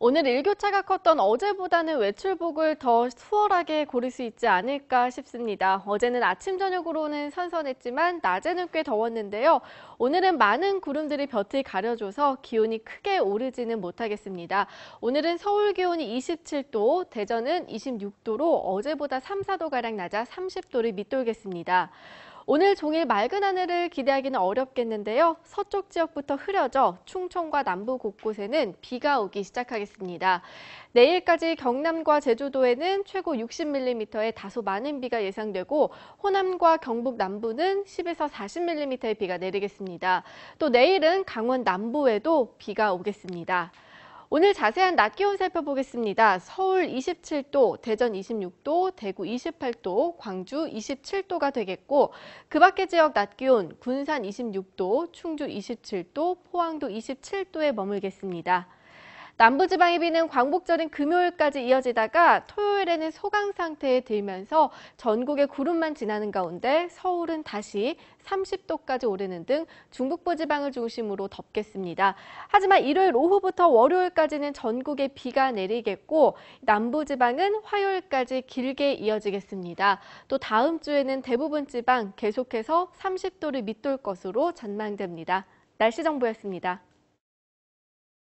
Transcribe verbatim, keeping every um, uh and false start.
오늘 일교차가 컸던 어제보다는 외출복을 더 수월하게 고를 수 있지 않을까 싶습니다. 어제는 아침, 저녁으로는 선선했지만 낮에는 꽤 더웠는데요. 오늘은 많은 구름들이 볕을 가려줘서 기온이 크게 오르지는 못하겠습니다. 오늘은 서울 기온이 이십칠 도, 대전은 이십육 도로 어제보다 삼, 사 도가량 낮아 삼십 도를 밑돌겠습니다. 오늘 종일 맑은 하늘을 기대하기는 어렵겠는데요. 서쪽 지역부터 흐려져 충청과 남부 곳곳에는 비가 오기 시작하겠습니다. 내일까지 경남과 제주도에는 최고 육십 밀리미터의 다소 많은 비가 예상되고 호남과 경북 남부는 십에서 사십 밀리미터의 비가 내리겠습니다. 또 내일은 강원 남부에도 비가 오겠습니다. 오늘 자세한 낮 기온 살펴보겠습니다. 서울 이십칠 도, 대전 이십육 도, 대구 이십팔 도, 광주 이십칠 도가 되겠고 그 밖의 지역 낮 기온 군산 이십육 도, 충주 이십칠 도, 포항도 이십칠 도에 머물겠습니다. 남부지방의 비는 광복절인 금요일까지 이어지다가 토요일에는 소강 상태에 들면서 전국에 구름만 지나는 가운데 서울은 다시 삼십 도까지 오르는 등 중북부 지방을 중심으로 덥겠습니다. 하지만 일요일 오후부터 월요일까지는 전국에 비가 내리겠고 남부지방은 화요일까지 길게 이어지겠습니다. 또 다음 주에는 대부분 지방 계속해서 삼십 도를 밑돌 것으로 전망됩니다. 날씨 정보였습니다.